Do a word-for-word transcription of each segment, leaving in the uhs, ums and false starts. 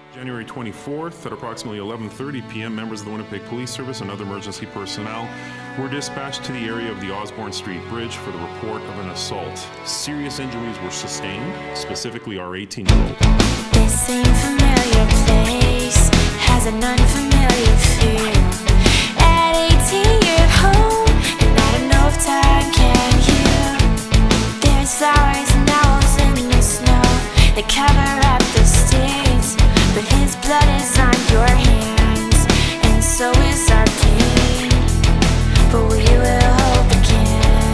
January twenty-fourth, at approximately eleven thirty p m, members of the Winnipeg Police Service and other emergency personnel were dispatched to the area of the Osborne Street Bridge for the report of an assault. Serious injuries were sustained, specifically our eighteen-year-old. This same familiar place has an unfamiliar feel. At eighteen, you're home, and not enough time can heal. There's flowers and owls in the snow that cover up the stains, but his blood is on your hands, and so is our pain. But we will hope again.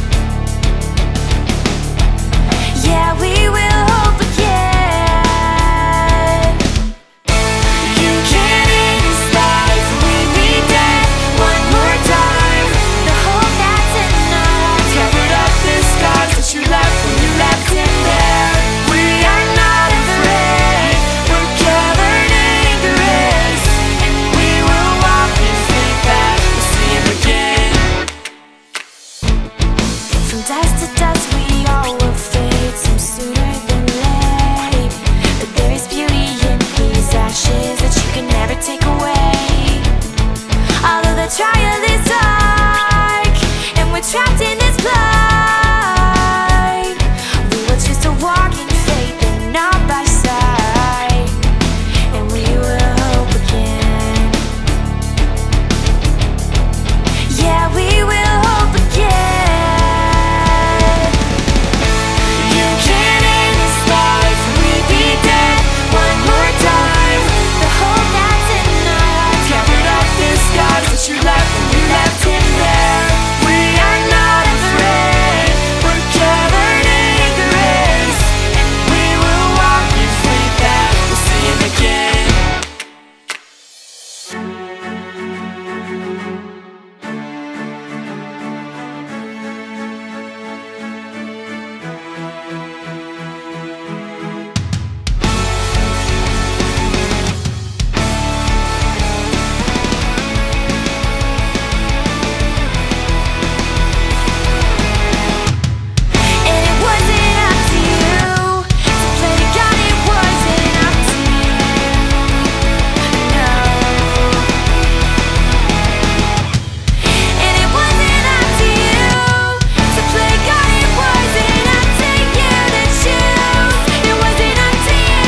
Yeah, we will hope again. You can't end this life, we'd be dead one more time. The hope that's in us covered up the scars that you left when you left him there. We are not afraid, we're covered in grace, and we will walk in faith that we'll see him again. From dust to dust we all will fade, some sooner than late. But there is beauty in these ashes that you can never take away. Although the trial is dark and we're trapped in this blind, we will choose to walk in faith and not by sight, and we will hope again. Yeah, we will hope again. You can't end this life, we'd be dead one more time. The hope that's in us covered up the scars that you left when you left him there. We are not afraid, we're covered in grace, and we will walk in faith that we'll see him again. And it wasn't up to you to play the God, it wasn't up to you, no. And it wasn't up to you to play God, it wasn't up to you to choose. It wasn't up to you.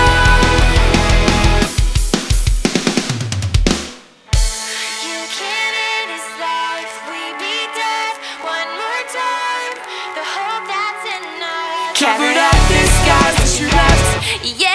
You can't end his life, we'd be dead one more time. The hope that's in us covered up the scars that you left. Yeah.